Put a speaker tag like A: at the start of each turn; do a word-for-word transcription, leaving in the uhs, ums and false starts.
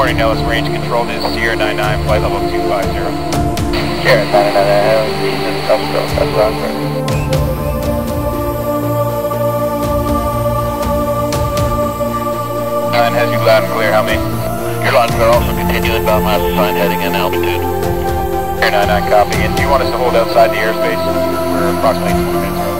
A: Morning, Nellis, range control is Sierra nine nine, flight level two five zero.
B: Sierra nine nine, these industrial, that's what I'm saying.
A: Nine has you loud and clear, how many?
B: Your loud and clear, also continue inbound last assigned heading and altitude.
A: Sierra nine nine, copy. And do you want us to hold outside the airspace? We're approximately twenty minutes early.